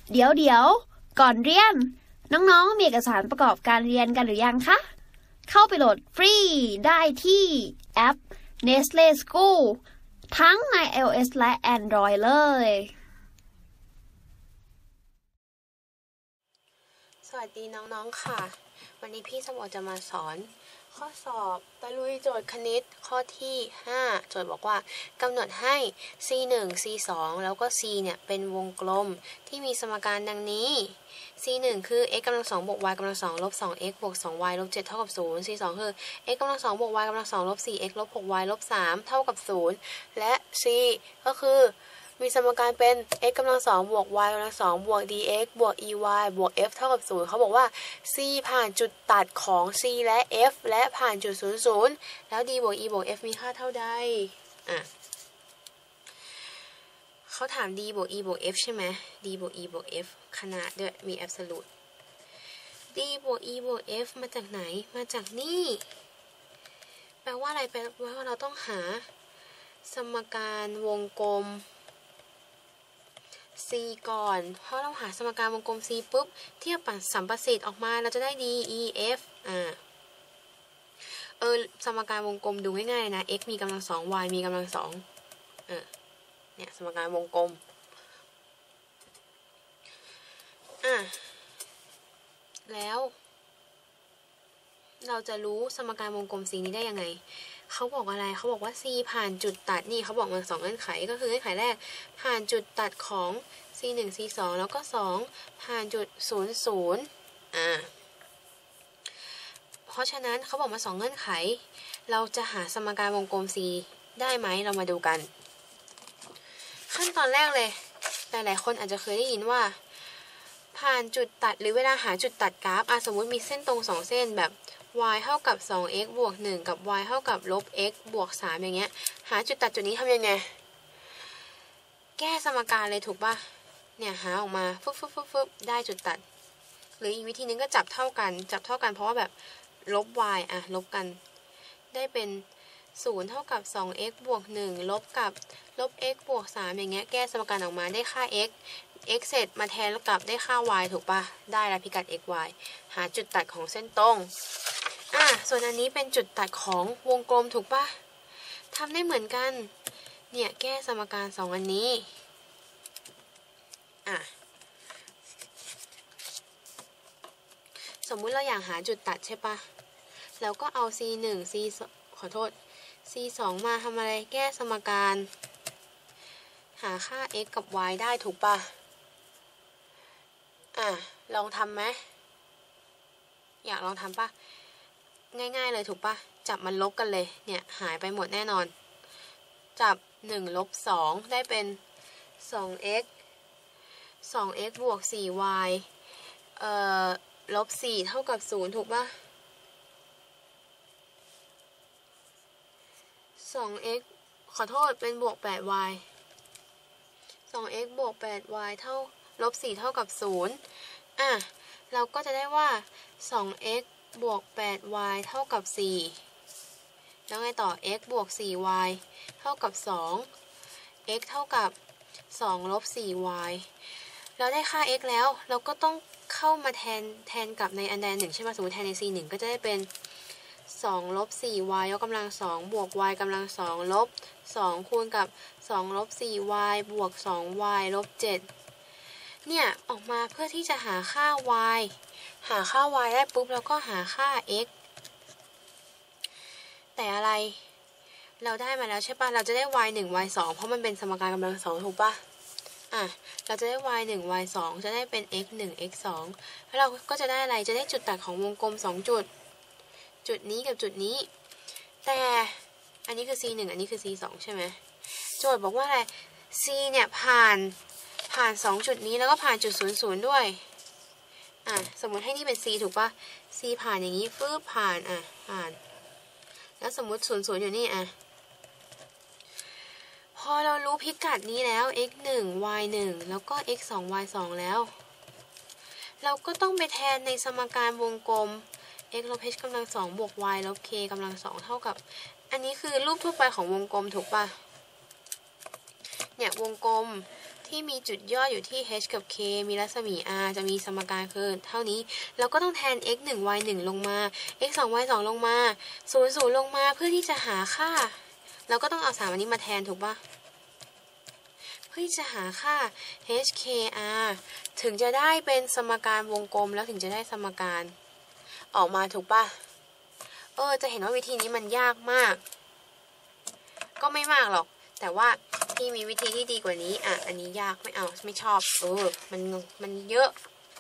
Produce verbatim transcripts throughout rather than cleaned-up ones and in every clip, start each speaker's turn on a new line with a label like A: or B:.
A: เดี๋ยวเดี๋ยวก่อนเรียนน้องๆมีเอกสารประกอบการเรียนกันหรือยังคะเข้าไปโหลดฟรีได้ที่แอป Nestle School ทั้งใน iOS และ Android เลย
B: สวัสดีน้องๆค่ะวันนี้พี่สมโอจะมาสอนข้อสอบตะลุยโจทย์คณิตข้อที่ห้าโจทย์บอกว่ากำหนดให้ ซี หนึ่ง ซี สอง แล้วก็ C เนี่ยเป็นวงกลมที่มีสมการดังนี้ ซี หนึ่ง คือ x กำลังสองบวก y กำลังสองลบ สอง x บวก สอง y ลบ เจ็ดเท่ากับศูนย์ ซี สอง คือ x กำลังสองบวก y กำลังสองลบ สี่ x ลบ หก y ลบ สามเท่ากับศูนย์และ C ก็คือมีสมการเป็น x กำลังสองบวก y กำลังสองบวก dx บวก ey บวก f เท่ากับศูนย์เขาบอกว่า c ผ่านจุดตัดของ c และ f และผ่านจุดศูนย์ ศูนย์แล้ว d บวก e บวก f มีค่าเท่าใดอ่ะเขาถาม d บวก e บวก f ใช่ไหม d บวก e บวก f ขนาดด้วยมี absolute d บวก e บวก f มาจากไหนมาจากนี่แปลว่าอะไรแปลว่าเราต้องหาสมการวงกลมc ก่อนเพราะเราหาสมการวงกลม c ปุ๊บเทียบกับสัมประสิทธิ์ออกมาเราจะได้ d e f อ่าเออสมการวงกลมดูง่ายๆนะ x มีกำลังสอง y มีกำลังสองเออเนี่ยสมการวงกลมอ่ะแล้วเราจะรู้สมการวงกลม c นี้ได้ยังไงเขาบอกอะไรเขาบอกว่า c ผ่านจุดตัดนี่เขาบอกมาสองเงื่อนไขก็คือเงื่อนไขแรกผ่านจุดตัดของ ซี หนึ่ง ซี สอง แล้วก็สองผ่านจุดศูนย์ ศูนย์อ่าเพราะฉะนั้นเขาบอกมาสองเงื่อนไขเราจะหาสมการวงกลม c ได้ไหมเรามาดูกันขั้นตอนแรกเลยหลายๆคนอาจจะเคยได้ยินว่าผ่านจุดตัดหรือเวลาหาจุดตัดกราฟอ่ะสมมุติมีเส้นตรงสองเส้นแบบy เท่ากับ สอง x บวก หนึ่ง กับ y เท่ากับลบ x บวก สามอย่างเงี้ยหาจุดตัดจุดนี้ทำยังไงแก้สมการเลยถูกป่ะเนี่ยหาออกมาฟึบฟึบฟึบฟึบได้จุดตัดหรืออีกวิธีนึงก็จับเท่ากันจับเท่ากันเพราะว่าแบบลบ y อ่ะลบกันได้เป็นศูนย์เท่ากับ สอง x บวก หนึ่ง ลบกับลบ x บวก สามอย่างเงี้ยแก้สมการออกมาได้ค่า x x เสร็จมาแทนแล้วกลับได้ค่า y ถูกป่ะได้แล้วพิกัด x y หาจุดตัดของเส้นตรงอ่ะส่วนอันนี้เป็นจุดตัดของวงกลมถูกป่ะทำได้เหมือนกันเนี่ยแก้สมการสองอันนี้อ่ะสมมุติเราอยากหาจุดตัดใช่ป่ะเราก็เอา c หนึ่ง c ขอโทษ c สองมาทำอะไรแก้สมการหาค่า x กับ y ได้ถูกป่ะอ่ะลองทำไหมอยากลองทำป่ะง่ายๆเลยถูกป่ะจับมันลบกันเลยเนี่ยหายไปหมดแน่นอนจับหนึ่งลบสองได้เป็น สอง x สอง x บวก สี่ y เอ่อลบสี่เท่ากับศูนย์ถูกป่ะ สอง x ขอโทษเป็นบวก แปด y สอง x บวก แปด y เท่าลบสี่เท่ากับศูนย์อ่ะเราก็จะได้ว่า สอง x บวก แปด y เท่ากับสี่แล้วไงต่อ x บวก สี่ y เท่ากับสอง x เท่ากับสองลบ สี่ y เราได้ค่า x แล้วเราก็ต้องเข้ามาแทนแทนกับในอันใดหนึ่งใช่ไหมสมมติแทนใน c หนึ่งก็จะได้เป็นสองลบ สี่ y ยกกำลังสองบวก y กำลังสองลบสองคูณกับสองลบ สี่ y บวก สอง y ลบ เจ็ดเนี่ยออกมาเพื่อที่จะหาค่า y หาค่า y ได้ปุ๊บแล้วก็หาค่า x แต่อะไรเราได้มาแล้วใช่ปะเราจะได้ y หนึ่ง y สองเพราะมันเป็นสมการกำลังสองถูกปะอ่ะเราจะได้ y หนึ่ง y สองจะได้เป็น x หนึ่ง x สองแล้วเราก็จะได้อะไรจะได้จุดตัดของวงกลมสองจุดจุดนี้กับจุดนี้แต่อันนี้คือ c หนึ่ง อันนี้คือ c สองใช่ไหมโจทย์บอกว่าอะไร c เนี่ยผ่านผ่านสองจุดนี้แล้วก็ผ่านจุดศูนย์ ศูนย์ด้วยอ่ะสมมติให้นี่เป็น c ถูกปะ c ผ่านอย่างนี้ฟื้บผ่านอ่ะผ่านแล้วสมมติศูนย์ ศูนย์อยู่นี่อ่ะพอเรารู้พิกัดนี้แล้ว x หนึ่ง y หนึ่งแล้วก็ x สอง y สองแล้วเราก็ต้องไปแทนในสมการวงกลม x ลบ h กำลังสองบวก y ลบ k กำลังสองเท่ากับอันนี้คือรูปทั่วไปของวงกลมถูกปะเนี่ยวงกลมที่มีจุดย่ออยู่ที่ h กับ k มีรัศมี r จะมีสมการคือเท่านี้เราก็ต้องแทน x หนึ่ง y หนึ่งลงมา x สอง y สองลงมาศูนย์ ศูนย์ลงมาเพื่อที่จะหาค่าเราก็ต้องเอาสามอันนี้มาแทนถูกปะเพื่อที่จะหาค่า h k r ถึงจะได้เป็นสมการวงกลมแล้วถึงจะได้สมการออกมาถูกปะเออจะเห็นว่าวิธีนี้มันยากมากก็ไม่มากหรอกแต่ว่าที่มีวิธีที่ดีกว่านี้อ่ะอันนี้ยากไม่เอาไม่ชอบเออมันมันเยอะ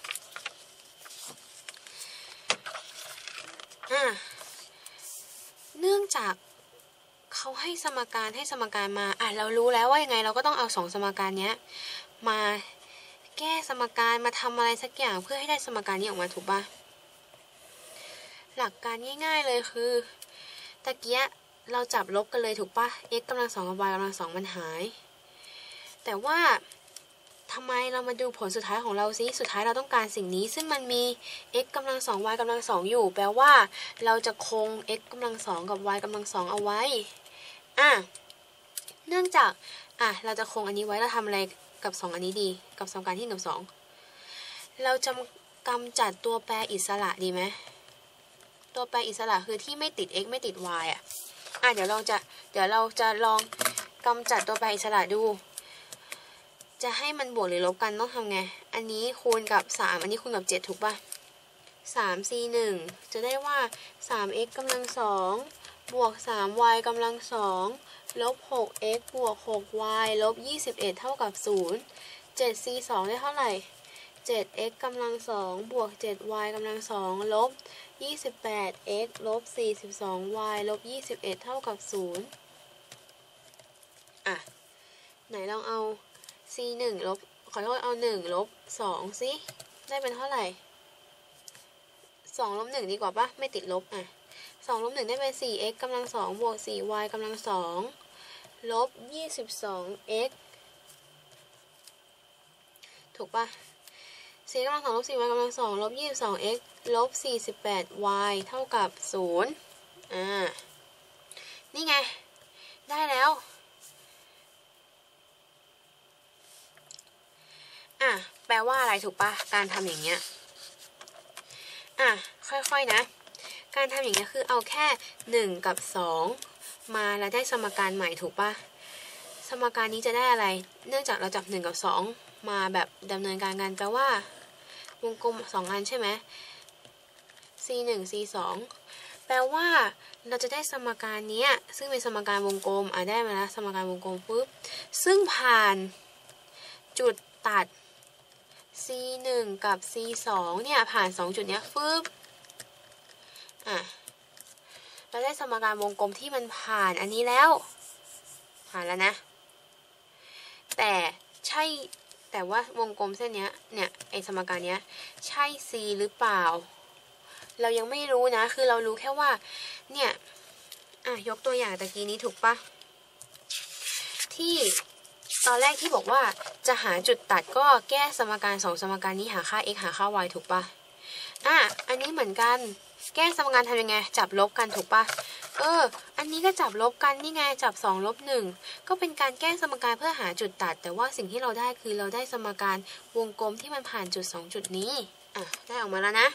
B: อ่ะเนื่องจากเขาให้สมการให้สมการมาอ่ะเรารู้แล้วว่ายังไงเราก็ต้องเอาสองสมการเนี้ยมาแก้สมการมาทำอะไรสักอย่างเพื่อให้ได้สมการนี้ออกมาถูกปะหลักการง่ายๆเลยคือตะเกียเราจับลบกันเลยถูกปะ x กำลังสองกับ y กำลังสองมันหายแต่ว่าทำไมเรามาดูผลสุดท้ายของเราซิสุดท้ายเราต้องการสิ่งนี้ซึ่งมันมี x กำลังสอง y กำลังสองอยู่แปลว่าเราจะคง x กำลังสองกับ y กำลังสองเอาไว้อ่ะเนื่องจากอ่ะเราจะคงอันนี้ไว้เราทำอะไรกับสองอันนี้ดีกับสมการที่หนึ่งกับสองเราจะกำจัดตัวแปรอิสระดีไหมตัวแปรอิสระคือที่ไม่ติด x ไม่ติด y อ่ะอ่ะเดี๋ยวเราจะเดี๋ยวเราจะลองกำจัดตัวแปรอิสระดูจะให้มันบวกหรือลบกันต้องทำไงอันนี้คูณกับสามอันนี้คูณกับเจ็ดถูกป่ะสาม สี่ หนึ่งจะได้ว่า สาม x กำลังสองบวก สาม y กำลังสองลบ หก x บวก หก y ลบ ยี่สิบเอ็ด เท่ากับศูนย์ เจ็ด สี่ สองได้เท่าไหร่ เจ็ด x กำลังสองบวก เจ็ด y กำลังสองลบ ยี่สิบแปด x ลบ สี่สิบสอง y ลบ ยี่สิบเอ็ด เท่ากับศูนย์อ่ะไหนลองเอา c หนึ่งลบขอโทษเอาหนึ่งลบสองสิได้เป็นเท่าไหร่สองลบหนึ่งดีกว่าปะไม่ติดลบอ่ะสองลบหนึ่งได้เป็น สี่ x กำลังสองบวก สี่ y กำลังสองลบ ยี่สิบสอง x ถูกปะสี่กำลังสองลบ สี่ y กำลังสองลบ ยี่สิบสอง x ลบ สี่สิบแปด y เท่ากับศูนย์อ่านี่ไงได้แล้วอ่ะแปลว่าอะไรถูกปะการทำอย่างเงี้ยอ่ะค่อยๆนะการทำอย่างเงี้ยคือเอาแค่หนึ่งกับสองมาแล้วได้สมการใหม่ถูกปะสมการนี้จะได้อะไรเนื่องจากเราจับหนึ่งกับสองมาแบบดำเนินการกันแปลว่าวงกลมสองอันใช่ไหม c หนึ่ง c สองแปลว่าเราจะได้สมการนี้ซึ่งเป็นสมการวงกลมอ่ะได้มาแล้วสมการวงกลมปุ๊บซึ่งผ่านจุดตัด c หนึ่ง กับ c สองเนี่ยผ่านสองจุดเนี้ยฟึบอ่ะเราได้สมการวงกลมที่มันผ่านอันนี้แล้วผ่านแล้วนะแต่ใช่แต่ว่าวงกลมเส้นเนี้ยเนี่ยไอสมการเนี้ยใช่ c หรือเปล่าเรายังไม่รู้นะคือเรารู้แค่ว่าเนี่ยอ่ะยกตัวอย่างตะกี้นี้ถูกปะที่ตอนแรกที่บอกว่าจะหาจุดตัดก็แก้สมการสองสมการนี้หาค่า x หาค่า y ถูกปะอ่ะอันนี้เหมือนกันแก้สมการทำยังไงจับลบกันถูกปะเอออันนี้ก็จับลบกันนี่ไงจับสองลบหนึ่งก็เป็นการแก้สมการเพื่อหาจุดตัดแต่ว่าสิ่งที่เราได้คือเราได้สมการวงกลมที่มันผ่านจุดสองจุดนี้อ่ะได้ออกมาแล้วนะ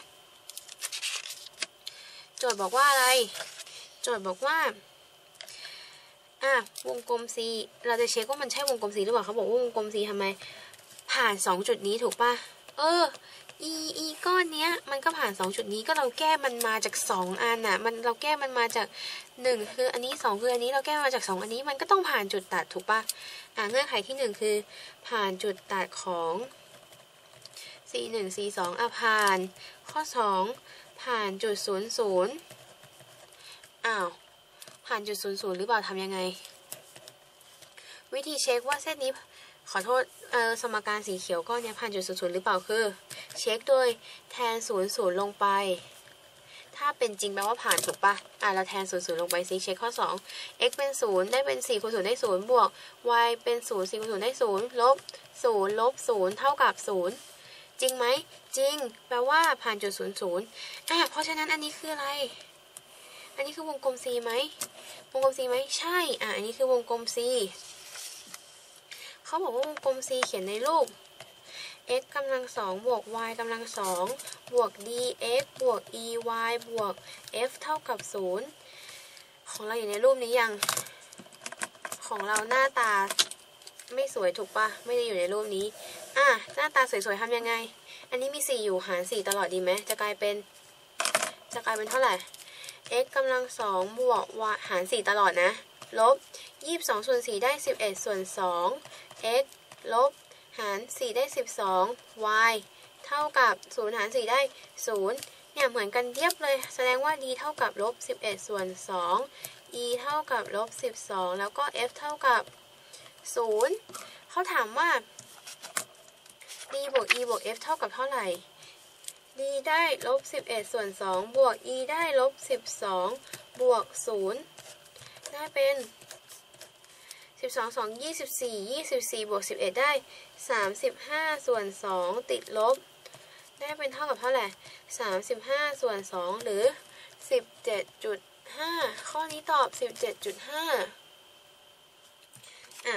B: โจทย์บอกว่าอะไรโจทย์บอกว่าอ่ะวงกลม C เราจะเช็คว่ามันใช่วงกลม C หรือเปล่าเขาบอกว่าวงกลม C ทำไมผ่านสองจุดนี้ถูกปะเออ e e ก้อนเนี้ยมันก็ผ่านสองจุดนี้ก็เราแก้มันมาจากสองอันน่ะมันเราแก้มันมาจากหนึ่งคืออันนี้สองคืออันนี้เราแก้มาจากสองอันนี้มันก็ต้องผ่านจุดตัดถูกปะอ่ะเงื่อนไขที่หนึ่งคือผ่านจุดตัดของ c หนึ่ง c สองอ่ะผ่านข้อสองผ่านจุดศูนย์ศูนย์อ้าวผ่านจุดศูนย์ศูนย์หรือเปล่าทำยังไงวิธีเช็คว่าเส้นนี้ขอโทษเออสมการสีเขียวก้อนนี้ผ่านจุดศูนย์ศูนย์หรือเปล่าคือเช็คโดยแทนศูนย์ศูนย์ลงไปถ้าเป็นจริงแปลว่าผ่านถูกปะอ่ะเราแทนศูนย์ศูนย์ลงไปซิเช็คข้อสอง x เป็นศูนย์ได้เป็นสี่คูณศูนย์ได้ศูนย์บวก y เป็นศูนย์สี่คูณศูนย์ได้ศูนย์ลบศูนย์ลบศูนย์เท่ากับศูนย์จริงไหมจริงแปลว่าผ่านจุดศูนย์ศูนย์อ่ะเพราะฉะนั้นอันนี้คืออะไรอันนี้คือวงกลม C ไหมวงกลม C ไหมใช่อ่ะอันนี้คือวงกลม C เขาบอกว่าวงกลม C เขียนในรูป x กำลังสองบวก y กำลังสองบวก dx บวก ey บวก f เท่ากับศูนย์ของเราอยู่ในรูปนี้ยังของเราหน้าตาไม่สวยถูกปะไม่ได้อยู่ในรูปนี้อ่ะหน้าตาสวยๆทำยังไงอันนี้มีสี่อยู่หารสี่ตลอดดีไหมจะกลายเป็นจะกลายเป็นเท่าไหร่ x กำลังสองบวก y หารสี่ตลอดนะลบยี่สิบสองส่วนสี่ได้สิบเอ็ดส่วนสอง x ลบหารสี่ได้สิบสอง y เท่ากับศูนย์หารสี่ได้ศูนย์เนี่ยเหมือนกันเทียบเลยแสดงว่า d เท่ากับลบสิบเอ็ดส่วนสอง e เท่ากับลบสิบสองแล้วก็ f เท่ากับศูนย์เขาถามว่า d บวก e บวก f เท่ากับเท่าไหร่ d ได้ลบสิบเอ็ดส่วนสองบวก e ได้ลบสิบสองบวกศูนย์ได้เป็นสิบสอง สอง ยี่สิบสี่ ยี่สิบสี่บวกสิบเอ็ดได้สามสิบห้าส่วนสองติดลบได้เป็นเท่ากับเท่าไหร่สามสิบห้าส่วนสองหรือ สิบเจ็ดจุดห้า ข้อนี้ตอบ สิบเจ็ดจุดห้า อ่ะ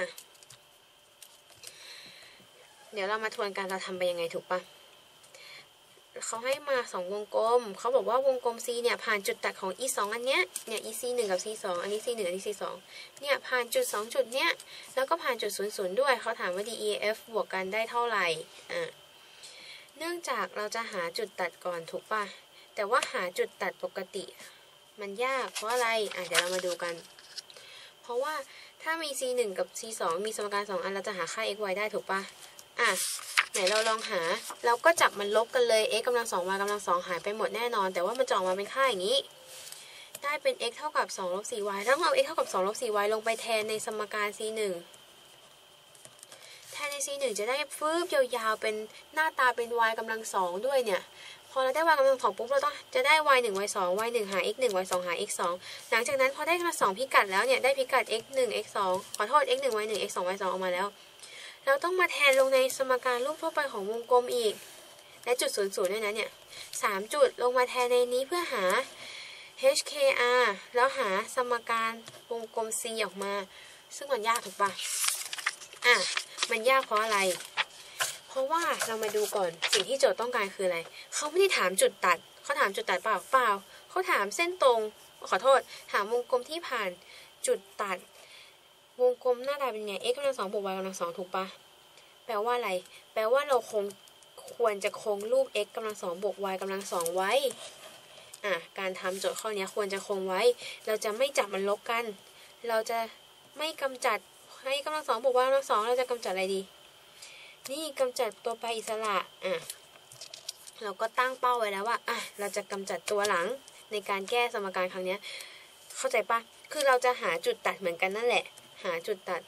B: เดี๋ยวเรามาทวนกันเราทำไปยังไงถูกปะเขาให้มาสองวงกลมเขาบอกว่าวงกลม C เนี่ยผ่านจุดตัดของ อี สอง อันเนี้ยเนี่ย อี ซี หนึ่ง กับ ซี สอง อันนี้ ซี หนึ่ง อันนี้ ซี สอง เนี่ยผ่านจุดสองจุดเนี้ยแล้วก็ผ่านจุดศูนย์ ศูนย์ด้วยเขาถามว่า D E F บวกกันได้เท่าไหร่อ่ะเนื่องจากเราจะหาจุดตัดก่อนถูกปะแต่ว่าหาจุดตัดปกติมันยากเพราะอะไรอ่ะเดี๋ยวเรามาดูกันเพราะว่าถ้ามี ซี หนึ่ง กับ ซี สอง มีสมการสองอันเราจะหาค่า x y ได้ถูกปะอ่ะไหนเราลองหาเราก็จับมันลบกันเลย x กำลังสอง y กำลังสองหายไปหมดแน่นอนแต่ว่ามันจะออกมาเป็นค่าอย่างนี้ได้เป็น x เท่ากับสองลบ สี่ y แล้วเอา x เท่ากับสองลบ สี่ y ลงไปแทนในสมการ ซี หนึ่ง แทนใน ซี หนึ่ง จะได้ฟืบยาวๆเป็นหน้าตาเป็น y กำลังสองด้วยเนี่ยพอเราได้ y กำลังสองปุ๊บเราต้องจะได้ y หนึ่ง y สอง y หนึ่งหา x หนึ่ง y สองหา x สองหลังจากนั้นพอได้มาสองพิกัดแล้วเนี่ยได้พิกัด x หนึ่ง x สองขอโทษ x หนึ่ง y หนึ่ง x สอง y สองออกมาแล้วเราต้องมาแทนลงในสมการรูปทั่วไปของวงกลมอีกและจุดศูนย์ศูนย์ด้วยนะเนี่ยสามจุดลงมาแทนในนี้เพื่อหา h k r แล้วหาสมการวงกลม c ออกมาซึ่งมันยากถูกปะอ่ะมันยากเพราะอะไรเพราะว่าเรามาดูก่อนสิ่งที่โจทย์ต้องการคืออะไรเขาไม่ได้ถามจุดตัดเขาถามจุดตัดเปล่าเปล่าเขาถามเส้นตรงขอโทษถามวงกลมที่ผ่านจุดตัดวงกลมหน้าตาเป็นไง x กำลังสองบวก y กำลังสองถูกปะแปลว่าอะไรแปลว่าเราคงควรจะคงรูป x กำลังสองบวก y กำลังสองไว้อ่ะการทำโจทย์ข้อนี้ควรจะคงไว้เราจะไม่จับมันลบกันเราจะไม่กำจัดให้กำลังสองบวก y กำลังสองเราจะกำจัดอะไรดีนี่กำจัดตัวแปรอิสระอ่ะเราก็ตั้งเป้าไว้แล้วว่าอ่ะเราจะกำจัดตัวหลังในการแก้สมการครั้งนี้เข้าใจปะคือเราจะหาจุดตัดเหมือนกันนั่นแหละหาจุดตัด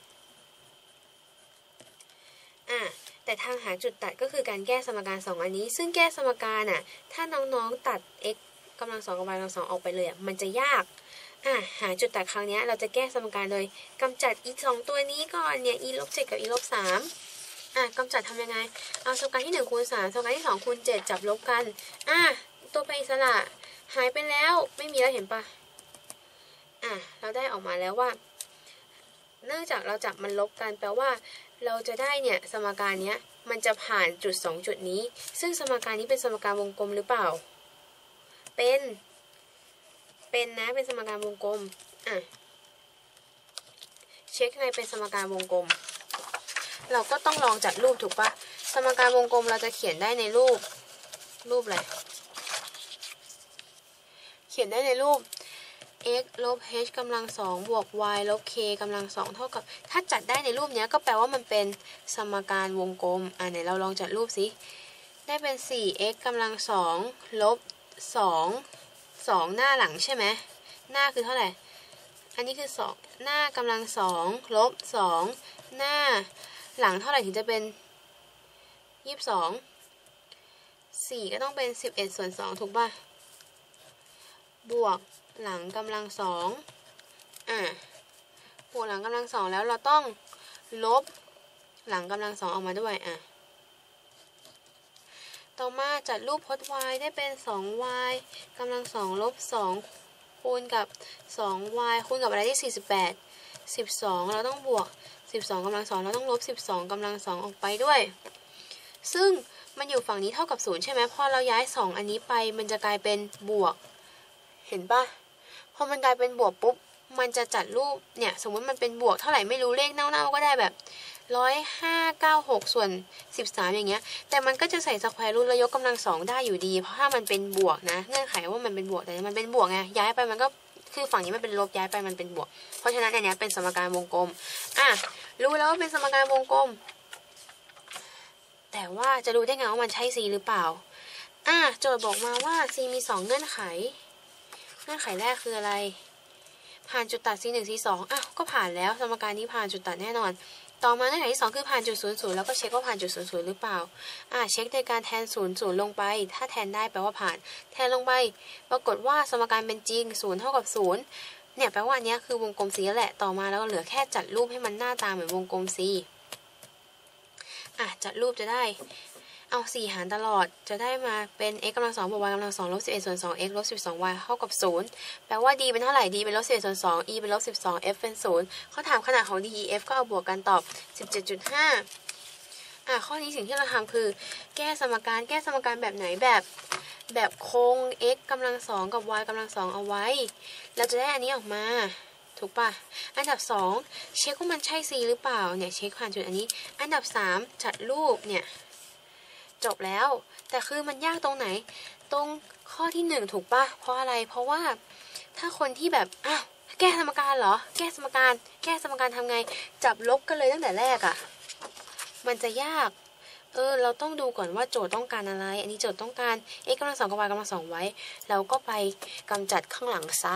B: อ่ะแต่ทางหาจุดตัดก็คือการแก้สมการสองอันนี้ซึ่งแก้สมการอ่ะถ้าน้องๆตัด x กำลังสองกับ y กำลังสองออกไปเลยอ่ะมันจะยากอ่ะหาจุดตัดครั้งนี้เราจะแก้สมการโดยกำจัดอีกสองตัวนี้ก่อนเนี่ย e ลบเจ็ดกับ e ลบสามอ่ะกำจัดทำยังไงเอาสมการที่หนึ่งคูณสามสมการที่สองคูณเจ็ดจับลบกันอ่ะตัวแปรอิสระหายไปแล้วไม่มีแล้วเห็นปะอ่ะเราได้ออกมาแล้วว่าเนื่องจากเราจับมันลบกันแปลว่าเราจะได้เนี่ยสมการเนี้ยมันจะผ่านจุดสองจุดนี้ซึ่งสมการนี้เป็นสมการวงกลมหรือเปล่าเป็นเป็นนะเป็นสมการวงกลมอ่ะเช็คไงเป็นสมการวงกลมเราก็ต้องลองจัดรูปถูกปะสมการวงกลมเราจะเขียนได้ในรูปรูปอะไรเขียนได้ในรูป x ลบ h กำลังสองบวก y ลบ k กำลังสองเท่ากับถ้าจัดได้ในรูปนี้ก็แปลว่ามันเป็นสมการวงกลมอ่ะไหนเราลองจัดรูปสิได้เป็น สี่ x กำลังสองลบสองสองหน้าหลังใช่ไหมหน้าคือเท่าไหร่อันนี้คือสองหน้ากำลังสองลบสองหน้าหลังเท่าไหร่ถึงจะเป็นยี่สิบสองสี่ก็ต้องเป็นสิบเอ็ดส่วนสองถูกป่ะบวกหลังกำลังสองอ่ะบวกหลังกำลังสองแล้วเราต้องลบหลังกำลังสองออกมาด้วยอ่ะต่อมาจัดรูปพจน์ y ได้เป็น สอง y กำลังสองลบสองคูณกับ สอง y คูณกับอะไรที่สี่สิบแปด สิบสองเราต้องบวกสิบสองกำลังสองเราต้องลบสิบสองกำลังสองออกไปด้วย ซึ่งมันอยู่ฝั่งนี้เท่ากับศูนย์ใช่ไหมพอเราย้ายสองอันนี้ไปมันจะกลายเป็นบวกเห็นปะพอมันกลายเป็นบวกปุ๊บมันจะจัดรูปเนี่ยสมมติมันเป็นบวกเท่าไหร่ไม่รู้เลขเน่าๆก็ได้แบบร้อยห้าเก้าหกส่วนสิบสามอย่างเงี้ยแต่มันก็จะใส่สแควร์รูทแล้วยกกำลังสองได้อยู่ดีเพราะถ้ามันเป็นบวกนะเงื่อนไขว่ามันเป็นบวกแต่มันเป็นบวกไงย้ายไปมันก็คือฝั่งนี้มันเป็นลบย้ายไปมันเป็นบวกเพราะฉะนั้นอันนี้เป็นสมการวงกลมอ่ะรู้แล้วว่าเป็นสมการวงกลมแต่ว่าจะรู้ได้ไงว่ามันใช่ c หรือเปล่าอ่ะโจทย์บอกมาว่า c มีสองเงื่อนไขเงื่อนไขแรกคืออะไรผ่านจุดตัด c หนึ่ง c สองอ้าวก็ผ่านแล้วสมการนี้ผ่านจุดตัดแน่นอนต่อมาเงื่อนไขที่สองคือผ่านจุดศูนย์ศูนย์แล้วก็เช็คว่าผ่านจุดศูนย์ศูนย์หรือเปล่าอ่ะเช็คโดยการแทนศูนย์ศูนย์ลงไปถ้าแทนได้แปลว่าผ่านแทนลงไปปรากฏว่าสมการเป็นจริงศูนย์เท่ากับศูนย์เนี่ยแปลว่าอันนี้คือวงกลม c แหละต่อมาแล้วก็เหลือแค่จัดรูปให้มันหน้าตาเหมือนวงกลม c อ่ะจัดรูปจะได้เอาสี่หารตลอดจะได้มาเป็น x กำลังสองบวก y กำลังสองลบสิบเอ็ดส่วนสอง x ลบสิบสอง y เท่ากับศูนย์แปลว่า d เป็นเท่าไหร่ d เป็นลบสิบเอ็ดส่วนสอง e เป็นลบสิบสอง f เป็นศูนย์เขาถามขนาดของ d e f ก็เอาบวกกันตอบ สิบเจ็ดจุดห้า อ่ะข้อนี้สิ่งที่เราทำคือแก้สมการแก้สมการแบบไหนแบบแบบคง x กำลังสองกับ y กำลังสองเอาไว้เราจะได้อันนี้ออกมาถูกปะอันดับสองเช็คว่ามันใช่ c หรือเปล่าเนี่ยเช็คผ่านจุดอันนี้อันดับสามจัดรูปเนี่ยจบแล้วแต่คือมันยากตรงไหนตรงข้อที่หนึ่งถูกปะเพราะอะไรเพราะว่าถ้าคนที่แบบอ้าวแก้สมการเหรอแก้สมการแก้สมการทำไงจับลบกันเลยตั้งแต่แรกอะมันจะยากเออเราต้องดูก่อนว่าโจทย์ต้องการอะไรอันนี้โจทย์ต้องการ x กำลังสองกับ y กำลังสองไว้เราก็ไปกำจัดข้างหลังซะ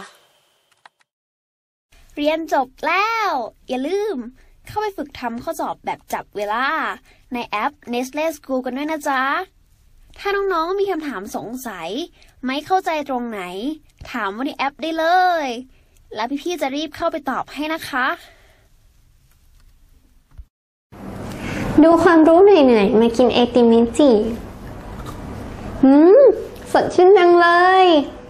A: เรียนจบแล้วอย่าลืมเข้าไปฝึกทำข้อสอบแบบจับเวลาในแอป Nestle School กันด้วยนะจ๊ะถ้าน้องๆมีคำถามสงสัยไม่เข้าใจตรงไหนถามว่าในแอปได้เลยแล้วพี่ๆจะรีบเข้าไปตอบให้นะคะ
C: ดูความรู้เหนื่อยๆมากินไอติมมิจิอืมสดชื่นจังเลย